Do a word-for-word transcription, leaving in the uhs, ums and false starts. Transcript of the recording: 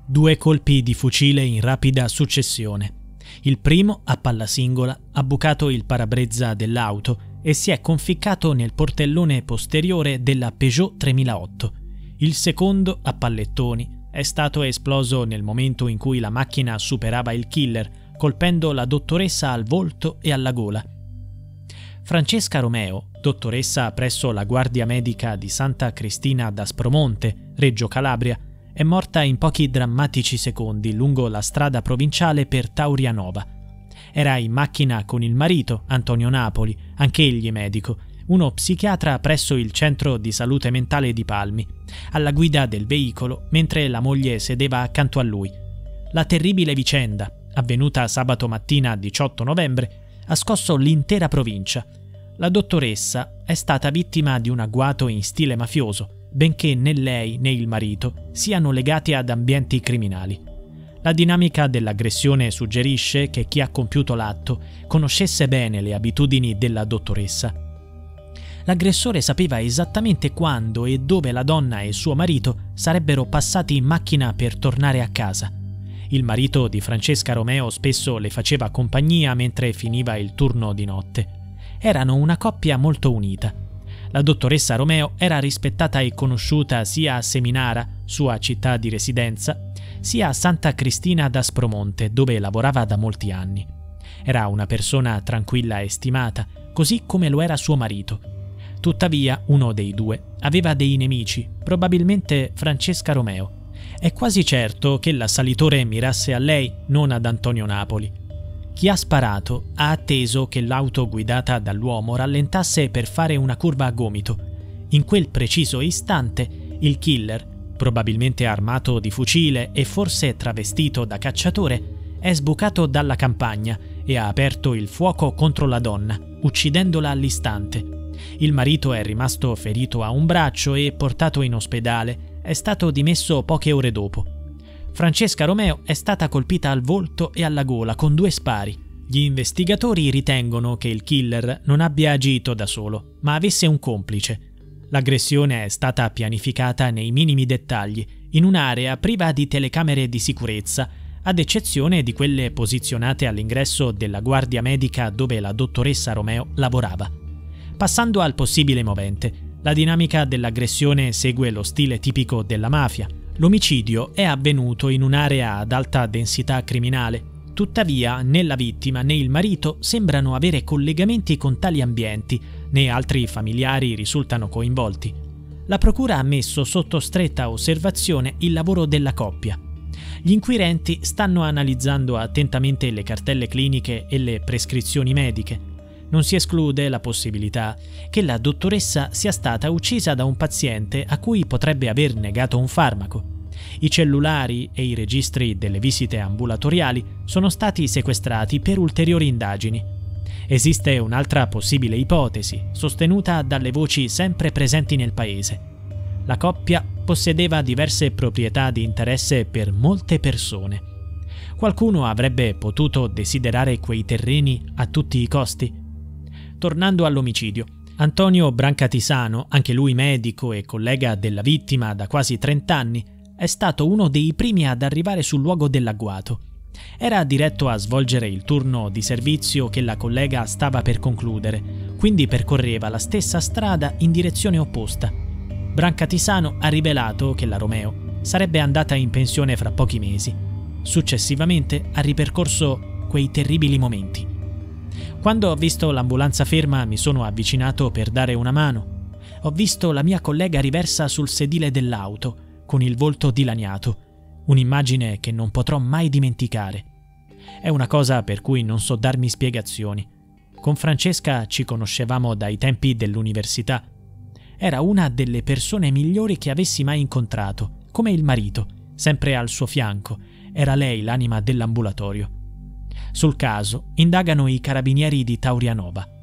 Due colpi di fucile in rapida successione. Il primo, a palla singola, ha bucato il parabrezza dell'auto e si è conficcato nel portellone posteriore della Peugeot tremilaotto. Il secondo, a pallettoni, è stato esploso nel momento in cui la macchina superava il killer, colpendo la dottoressa al volto e alla gola. Francesca Romeo, dottoressa presso la guardia medica di Santa Cristina d'Aspromonte, Reggio Calabria, è morta in pochi drammatici secondi lungo la strada provinciale per Taurianova. Era in macchina con il marito, Antonio Napoli, anch'egli medico, uno psichiatra presso il centro di salute mentale di Palmi, alla guida del veicolo mentre la moglie sedeva accanto a lui. La terribile vicenda, avvenuta sabato mattina diciotto novembre, ha scosso l'intera provincia. La dottoressa è stata vittima di un agguato in stile mafioso, benché né lei né il marito siano legati ad ambienti criminali. La dinamica dell'aggressione suggerisce che chi ha compiuto l'atto conoscesse bene le abitudini della dottoressa. L'aggressore sapeva esattamente quando e dove la donna e suo marito sarebbero passati in macchina per tornare a casa. Il marito di Francesca Romeo spesso le faceva compagnia mentre finiva il turno di notte. Erano una coppia molto unita. La dottoressa Romeo era rispettata e conosciuta sia a Seminara, sua città di residenza, sia a Santa Cristina d'Aspromonte, dove lavorava da molti anni. Era una persona tranquilla e stimata, così come lo era suo marito. Tuttavia, uno dei due aveva dei nemici, probabilmente Francesca Romeo. È quasi certo che l'assalitore mirasse a lei, non ad Antonio Napoli. Chi ha sparato ha atteso che l'auto guidata dall'uomo rallentasse per fare una curva a gomito. In quel preciso istante, il killer, probabilmente armato di fucile e forse travestito da cacciatore, è sbucato dalla campagna e ha aperto il fuoco contro la donna, uccidendola all'istante. Il marito è rimasto ferito a un braccio e, portato in ospedale, è stato dimesso poche ore dopo. Francesca Romeo è stata colpita al volto e alla gola con due spari. Gli investigatori ritengono che il killer non abbia agito da solo, ma avesse un complice. L'aggressione è stata pianificata nei minimi dettagli, in un'area priva di telecamere di sicurezza, ad eccezione di quelle posizionate all'ingresso della guardia medica dove la dottoressa Romeo lavorava. Passando al possibile movente, la dinamica dell'aggressione segue lo stile tipico della mafia. L'omicidio è avvenuto in un'area ad alta densità criminale. Tuttavia, né la vittima né il marito sembrano avere collegamenti con tali ambienti, né altri familiari risultano coinvolti. La procura ha messo sotto stretta osservazione il lavoro della coppia. Gli inquirenti stanno analizzando attentamente le cartelle cliniche e le prescrizioni mediche. Non si esclude la possibilità che la dottoressa sia stata uccisa da un paziente a cui potrebbe aver negato un farmaco. I cellulari e i registri delle visite ambulatoriali sono stati sequestrati per ulteriori indagini. Esiste un'altra possibile ipotesi, sostenuta dalle voci sempre presenti nel paese. La coppia possedeva diverse proprietà di interesse per molte persone. Qualcuno avrebbe potuto desiderare quei terreni a tutti i costi? Tornando all'omicidio, Antonio Brancatisano, anche lui medico e collega della vittima da quasi trent'anni, è stato uno dei primi ad arrivare sul luogo dell'agguato. Era diretto a svolgere il turno di servizio che la collega stava per concludere, quindi percorreva la stessa strada in direzione opposta. Brancatisano ha rivelato che la Romeo sarebbe andata in pensione fra pochi mesi. Successivamente ha ripercorso quei terribili momenti. Quando ho visto l'ambulanza ferma mi sono avvicinato per dare una mano. Ho visto la mia collega riversa sul sedile dell'auto, con il volto dilaniato, un'immagine che non potrò mai dimenticare. È una cosa per cui non so darmi spiegazioni. Con Francesca ci conoscevamo dai tempi dell'università. Era una delle persone migliori che avessi mai incontrato, come il marito, sempre al suo fianco. Era lei l'anima dell'ambulatorio. Sul caso indagano i carabinieri di Taurianova.